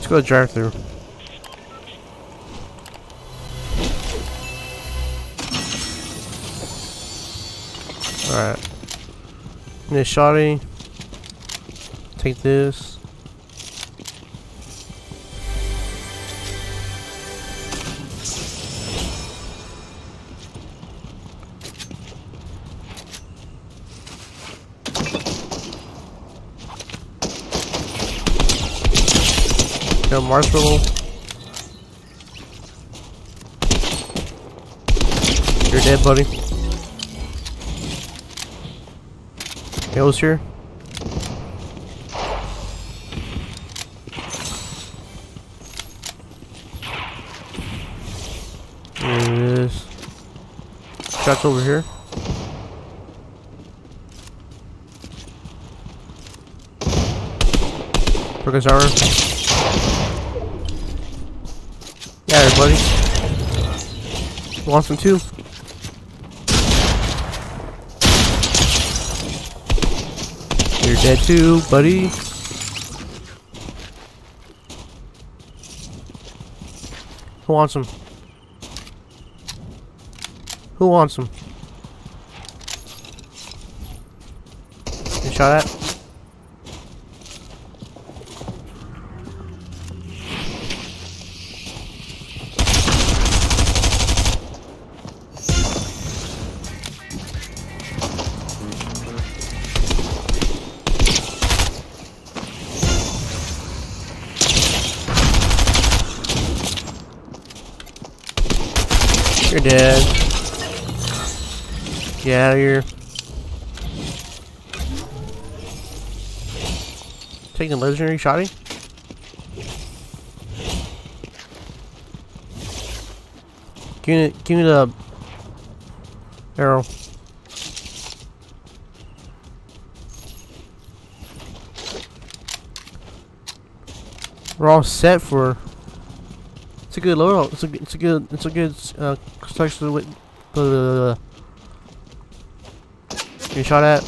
Let's go drive through. Alright. This shotty. Take this. Got a marshmallow. You're dead, buddy. Hills here. There it is. Shots over here. Broke his armor. Yeah, everybody. Want some too? You're dead too, buddy. Who wants him? Who wants him? You shot at? You're dead. Get out of here. Taking legendary shotty? Give me the arrow. We're all set for. It's a good loadout. It's a good construction with you shot at.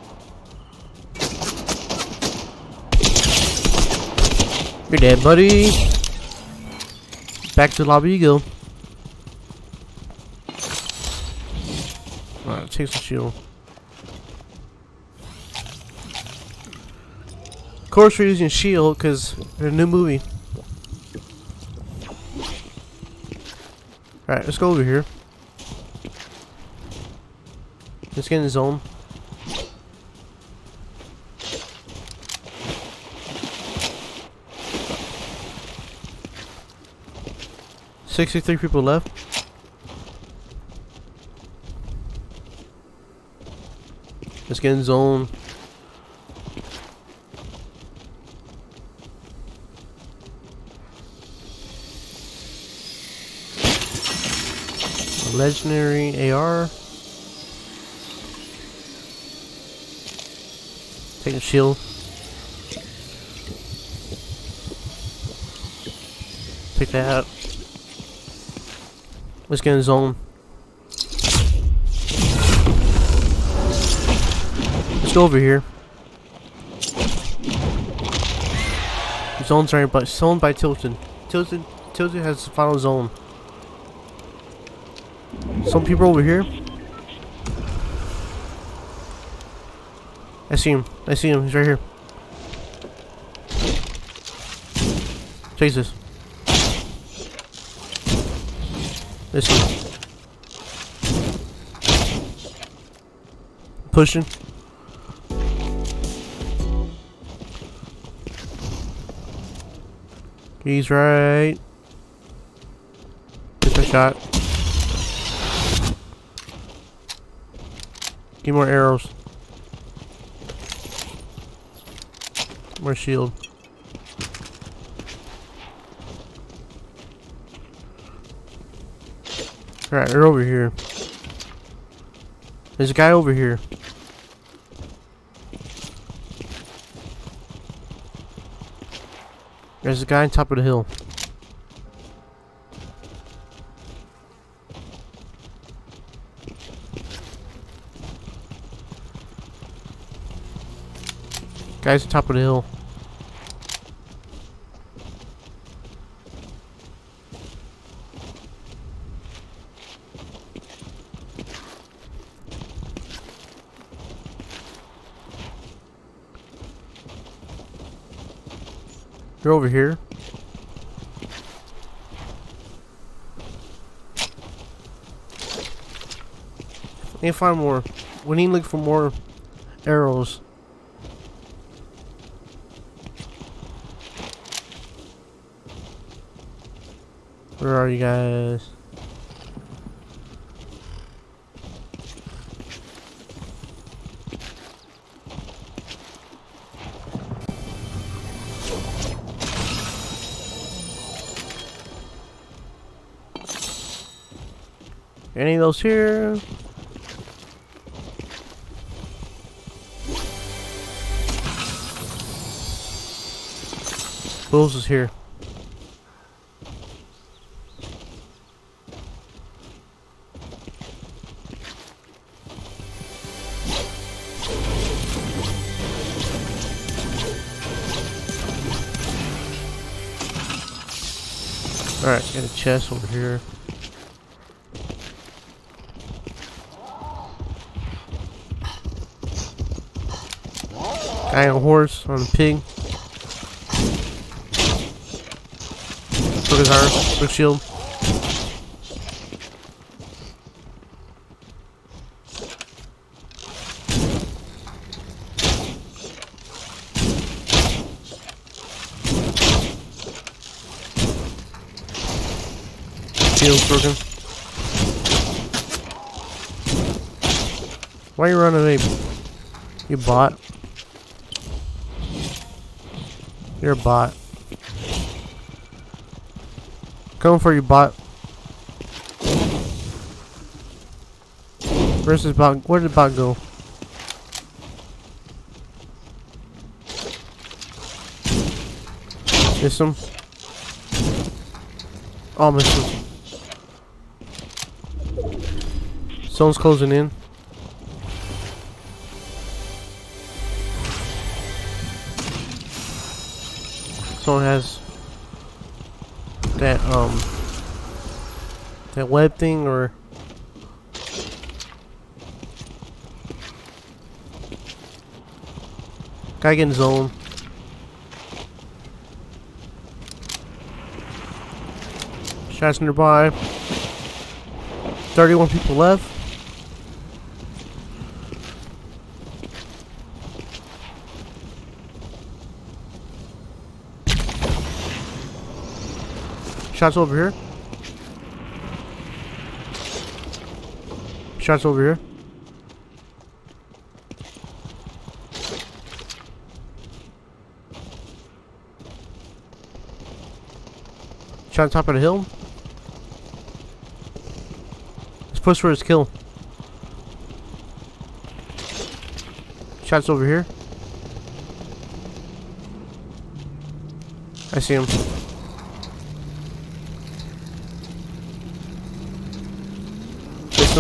You're dead, buddy. Back to the lobby you go. Alright, take some shield. Of course we're using shield because they're a new movie. Alright, let's go over here. Let's get in the zone. $63 people left. Let's get in zone. Legendary AR. Take a shield. Take that out. Let's get in the zone. Let's go over here. Zone's right, but zoned by Tilted. Tilted has the final zone. Some people over here. I see him. He's right here. Chase this. Listen. Pushing. He's right. Get the shot. Give more arrows. More shield. Alright, they're over here. There's a guy over here. There's a guy on top of the hill. Guys on top of the hill. They're over here. Need to find more. We need to look for more arrows. Where are you guys? Any of those here? Who else is here? Alright, got a chest over here. Guy on a horse, on a pig. Took his arm, took shield. Shield's broken. Why are you running away? You bot. You're a bot. Coming for you, bot. Where's this bot? Where did the bot go? Miss him. Oh, missed him. Someone's closing in. Someone has that web thing, or guy getting zoned. Shots nearby. 31 people left. Shots over here. Shots over here. Shot on top of the hill. Let's push for his kill. Shots over here. I see him. Him.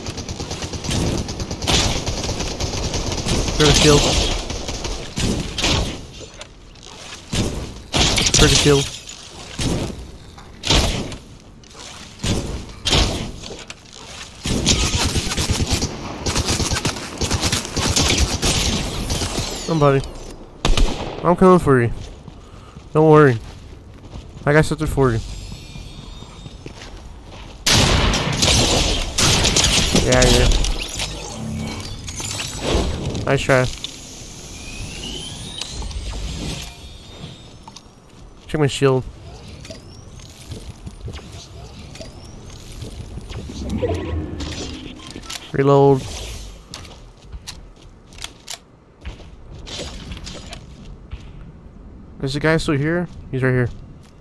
Throw the shield. Throw the shield. Somebody. I'm coming for you. Don't worry. I got something for you. Yeah, yeah. Nice try. Check my shield. Reload. Is the guy still here? He's right here.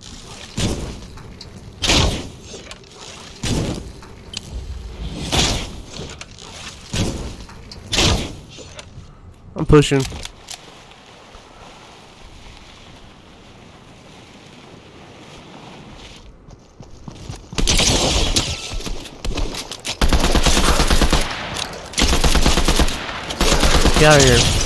I'm pushing. Get out of here.